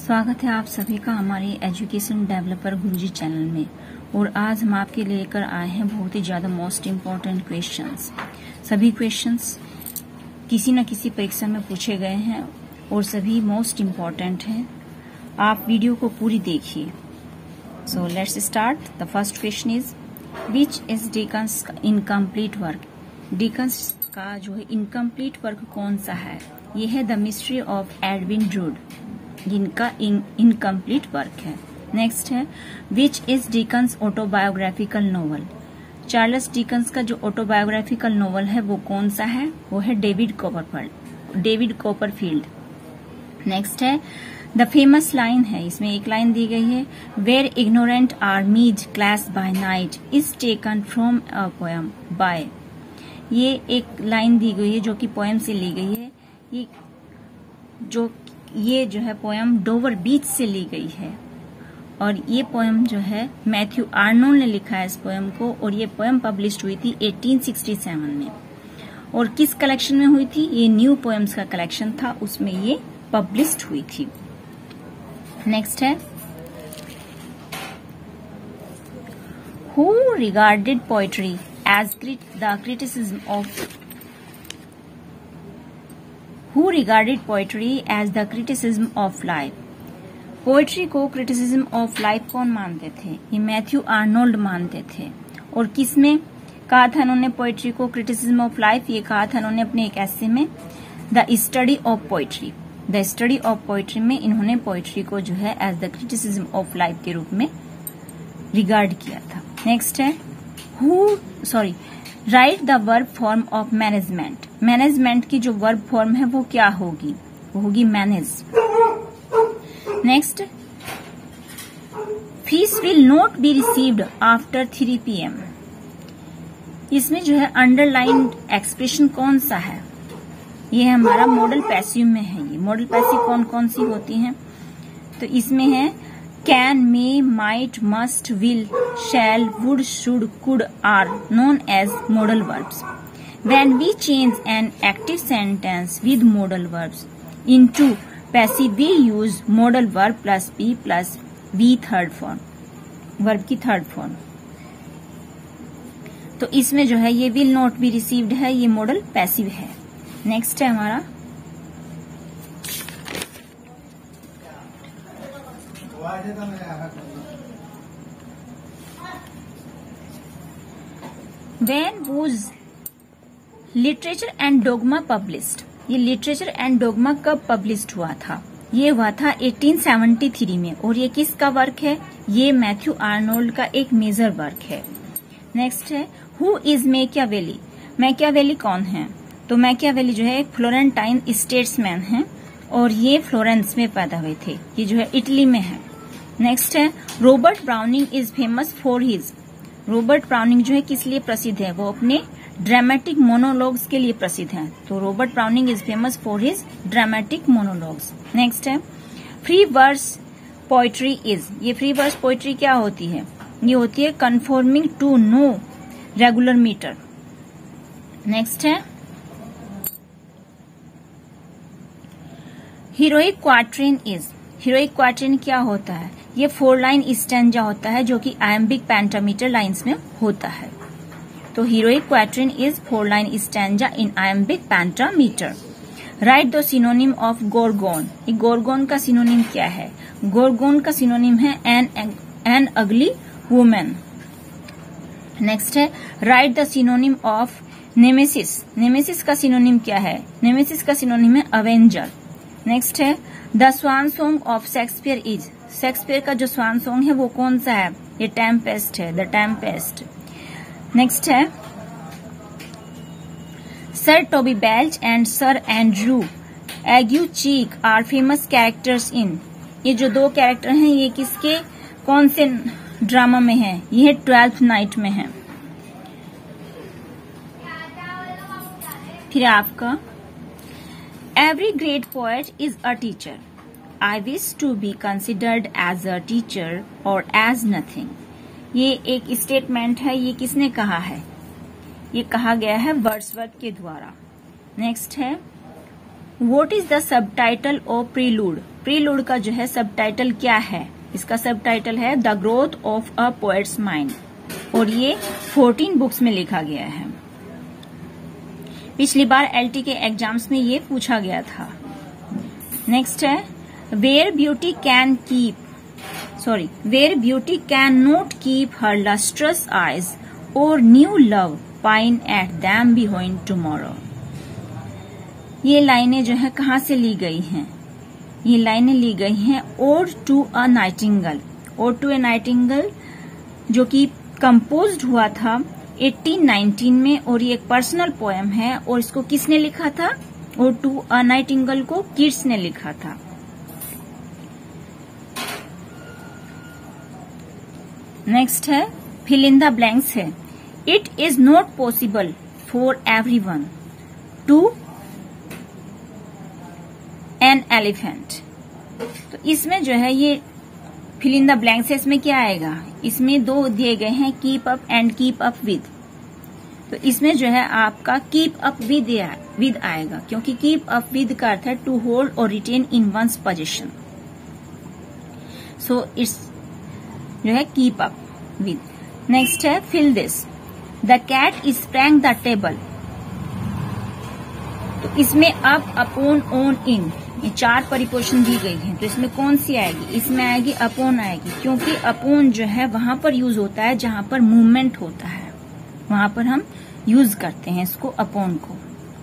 स्वागत है आप सभी का हमारे एजुकेशन डेवलपर गुरुजी चैनल में। और आज हम आपके लेकर आए हैं बहुत ही ज्यादा मोस्ट इम्पोर्टेंट क्वेश्चंस। सभी क्वेश्चंस किसी न किसी परीक्षा में पूछे गए हैं और सभी मोस्ट इम्पोर्टेंट हैं। आप वीडियो को पूरी देखिए। So let's start. The first question is which is Dickens incomplete work. Dickens का जो है इनकम्प्लीट वर्क कौन सा है? ये है the mystery of Edwin Drood, जिनका इनकम्प्लीट वर्क है। नेक्स्ट है which is Dickens autobiographical novel. Charles Dickens का जो ऑटोबायोग्राफिकल नॉवल है वो कौन सा है? वो है डेविड कॉपरफील्ड। नेक्स्ट है द फेमस लाइन है, इसमें एक लाइन दी गई है, where ignorant armies clash by night is taken from a poem by. ये एक लाइन दी गई है जो कि पोएम से ली गई है। ये जो है पोएम डोवर बीच से ली गई है और ये पोएम जो है मैथ्यू आर्नोल्ड ने लिखा है इस पोएम को, और ये पोएम पब्लिश हुई थी 1867 में। और किस कलेक्शन में हुई थी? ये न्यू पोएम्स का कलेक्शन था, उसमें ये पब्लिश हुई थी। नेक्स्ट है who regarded poetry as the criticism of Who regarded poetry as the criticism of life? Poetry को क्रिटिसिज्म ऑफ लाइफ कौन मानते थे? ये मैथ्यू आर्नोल्ड मानते थे। और किसमें कहा था इन्होंने पोएट्री को क्रिटिसिज्म ऑफ लाइफ? ये कहा था इन्होंने अपने एक ऐसे में, the study of poetry. The study of poetry में इन्होंने पोएट्री को जो है as the criticism of life के रूप में रिगार्ड किया था। नेक्स्ट है write the verb form of management. Management की जो वर्ब फॉर्म है वो क्या होगी? वो होगी manage. Next fees will not be received after 3 PM। इसमें जो है अंडरलाइन एक्सप्रेशन कौन सा है? ये हमारा मॉडल पैसिव में है। ये मॉडल पैसिव कौन कौन सी होती हैं? तो इसमें है can, may, might, must, will, shall, would, should, could are known as modal verbs. When we change an active sentence with modal verbs into passive, we use modal verb plus be plus V third form, verb की third form. तो इसमें जो है ये will not be received है, ये model passive है। Next है हमारा When was literature and dogma published. ये लिटरेचर एंड डोगमा कब पब्लिश्ड हुआ था? ये हुआ था 1873 में। और ये किसका वर्क है? ये मैथ्यू आर्नोल्ड का एक मेजर वर्क है। नेक्स्ट है हु इज मैकियावेली। मैकियावेली कौन है? तो मैकियावेली जो है एक फ्लोरेंटाइन स्टेट्समैन है और ये फ्लोरेंस में पैदा हुए थे। ये जो है इटली में है। नेक्स्ट है Robert Browning is famous for his. Robert Browning जो है किस लिए प्रसिद्ध है? वो अपने ड्रामेटिक मोनोलॉग्स के लिए प्रसिद्ध है। तो Robert Browning is famous for his dramatic monologues. Next है फ्री वर्स पोएट्री इज। ये फ्री वर्स पोएट्री क्या होती है? ये होती है conforming to no regular metre. Next है heroic quatrain is. Heroic quatrain क्या होता है? ये 4 लाइन स्टैंजा होता है जो कि आयम्बिक पेंटामीटर लाइन्स में होता है। तो heroic quatrain is 4 line stanza in iambic pentameter. Write the synonym of Gorgon. ये गोरगोन का सिनोनिम क्या है? गोरगोन का सिनोनिम है एन अगली वुमेन। नेक्स्ट है write the synonym of nemesis. Nemesis का सिनोनिम क्या है? नेमेसिस का सिनोनिम है अवेंजर। नेक्स्ट है the swan song of Shakespeare is. Shakespeare का जो स्वान सॉन्ग है वो कौन सा है? ये टेम्पेस्ट है, द टेम्पेस्ट। नेक्स्ट है sir Toby Belch and sir Andrew Aguecheek are famous characters in. ये जो 2 कैरेक्टर हैं ये किसके कौन से ड्रामा में है? ये 12th नाइट में है। फिर आपका every great poet is a teacher. I wish to be considered as a teacher or as nothing. ये एक स्टेटमेंट है। ये किसने कहा है? ये कहा गया है वर्ड्सवर्थ के द्वारा। नेक्स्ट है what is the subtitle of Prelude? Prelude का जो है सबटाइटल क्या है? इसका सबटाइटल है the growth of a poet's mind, और ये 14 बुक्स में लिखा गया है। पिछली बार एलटी के एग्जाम्स में ये पूछा गया था। नेक्स्ट है where beauty can not keep her lustrous eyes और new love pine at them behind tomorrow. ये लाइनें जो है कहाँ से ली गई हैं? ये लाइनें ली गई हैं ode to a nightingale. Ode to a nightingale जो कि कंपोज्ड हुआ था 1819 में, और ये एक पर्सनल पोएम है। और इसको किसने लिखा था? ओड टू अ नाइटिंगेल को किट्स ने लिखा था। नेक्स्ट है फिल इन द ब्लैंक्स है। It is not possible for everyone to an elephant. तो इसमें जो है ये फिल इन द ब्लैंक्स है, इसमें क्या आएगा? इसमें दो दिए गए हैं keep up and keep up with. तो इसमें जो है आपका कीप अप विद आएगा, क्योंकि कीप अप विद का अर्थ है टू होल्ड और retain in one's position. So it's जो है कीप अप विद। नेक्स्ट है fill this. The cat sprang the table. तो इसमें अप, अपॉन, ऑन, इन, ये 4 परिपोजिशन दी गई हैं। तो इसमें कौन सी आएगी? इसमें आएगी अपॉन आएगी, क्योंकि अपॉन जो है वहां पर यूज होता है जहां पर मूवमेंट होता है, वहां पर हम यूज करते हैं इसको अपॉन को।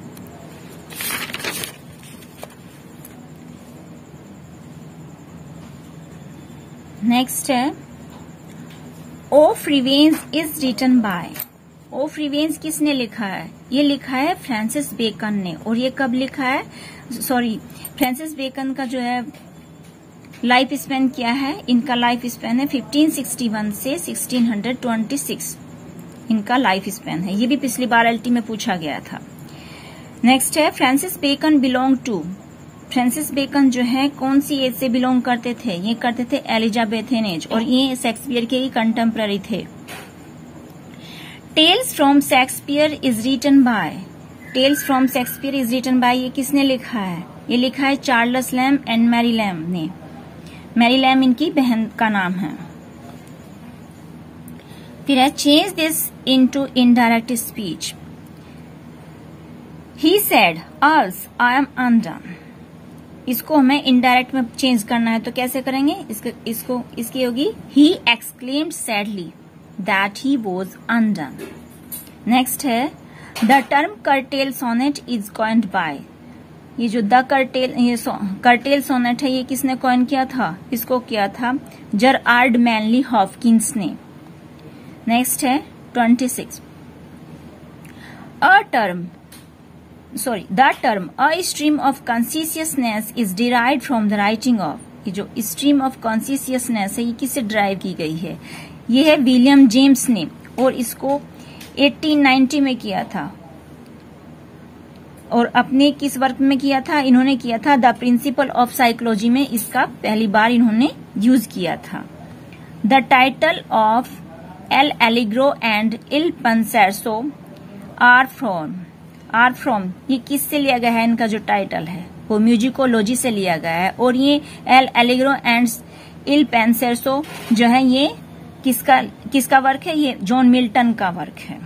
नेक्स्ट है of revenge is written by. Of revenge किसने लिखा है? ये लिखा है फ्रांसिस बेकन ने। और ये कब लिखा है? फ्रांसिस बेकन का जो है लाइफ स्पेन क्या है? इनका लाइफ स्पेन है 1561 से 1626 इनका लाइफ स्पेन है। ये भी पिछली बार एलटी में पूछा गया था। नेक्स्ट है Francis Bacon belong to. Francis Bacon जो है कौन सी एज से बिलोंग करते थे? ये करते थे एलिजाबेथन एज, और ये शेक्सपियर के ही कंटेम्पररी थे। Tales from Shakespeare is written by. Tales from Shakespeare is written by ये किसने लिखा है? ये लिखा है Charles Lamb and Mary Lamb ने। मैरी लैम्ब इनकी बहन का नाम है। फिर है change this into indirect speech. He said alas I am undone. इसको हमें इनडायरेक्ट में चेंज करना है, तो कैसे करेंगे? इसकी होगी he exclaimed sadly that he was undone. Next है the term curtal sonnet is coined by. ये जो द कर्टेल सोनेट है ये किसने कॉइन किया था? इसको किया था जरआर्ड मैनली हॉपकिंस ने। नेक्स्ट है 26 the term a stream of consciousness is derived from the writing of. ये जो स्ट्रीम ऑफ कॉन्शियसनेस है ये किससे डिराइव की गई है? ये है विलियम जेम्स ने, और इसको 1890 में किया था। और अपने किस वर्क में किया था? इन्होंने किया था द प्रिंसिपल ऑफ साइकोलॉजी में, इसका पहली बार इन्होंने यूज किया था। The title of L'Allegro and Il Penseroso are from ये किससे लिया गया है? इनका जो टाइटल है वो म्यूजिकोलॉजी से लिया गया है। और ये L'Allegro and Il Penseroso जो है ये किसका वर्क है? ये जॉन मिल्टन का वर्क है।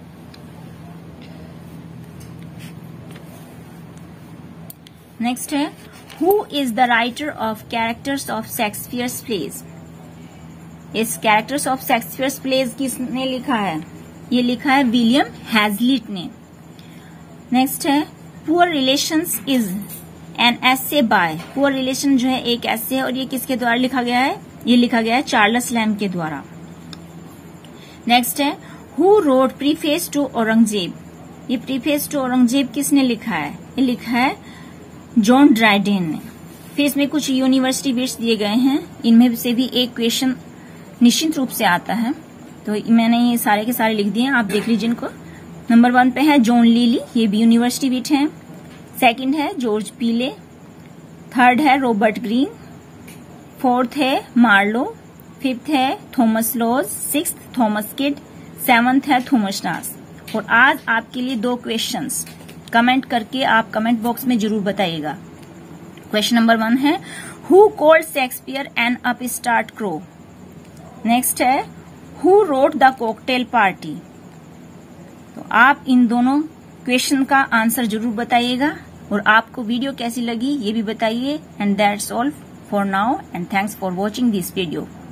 नेक्स्ट है who is the writer of characters of Shakespeare's plays. इस कैरेक्टर्स ऑफ शेक्सपियर्स प्लेज किसने लिखा है? ये लिखा है विलियम हैजलिट ने। नेक्स्ट है poor relations is an essay by. Poor relation जो है एक एसे है, और ये किसके द्वारा लिखा गया है? ये लिखा गया है चार्ल्स लैम्ब के द्वारा। नेक्स्ट है who wrote preface to Aurangzeb. ये प्रीफेस टू औरंगजेब किसने लिखा है? ये लिखा है जॉन ड्राइडेन ने। फिर इसमें कुछ यूनिवर्सिटी बिट्स दिए गए हैं, इनमें से भी एक क्वेश्चन निश्चित रूप से आता है, तो मैंने ये सारे के सारे लिख दिए हैं, आप देख लीजिए इनको। नंबर 1 पे है जॉन लीली, ये भी यूनिवर्सिटी बिट है। सेकंड है जॉर्ज पीले। थर्ड है रॉबर्ट ग्रीन। फोर्थ है मार्लो। फिफ्थ है Thomas Lodge. Sixth Thomas Kyd. Seventh है थॉमस नास। और आज आपके लिए 2 क्वेश्चंस कमेंट करके आप कमेंट बॉक्स में जरूर बताइएगा। क्वेश्चन नंबर 1 है who called Shakespeare an upstart crow. Next है who wrote the cocktail party. तो आप इन दोनों क्वेश्चन का आंसर जरूर बताइएगा और आपको वीडियो कैसी लगी ये भी बताइए। And that's all for now and thanks for watching this video.